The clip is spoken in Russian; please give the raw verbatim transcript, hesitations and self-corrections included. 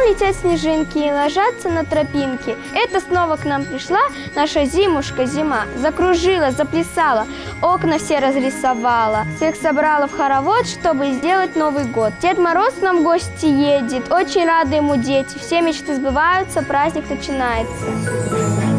летят снежинки и ложатся на тропинки. Это снова к нам пришла наша зимушка зима. Закружила, заплясала, окна все разрисовала. Всех собрала в хоровод, чтобы сделать Новый год. Дед Мороз к нам в гости едет, очень рады ему дети. Все мечты сбываются, праздник начинается.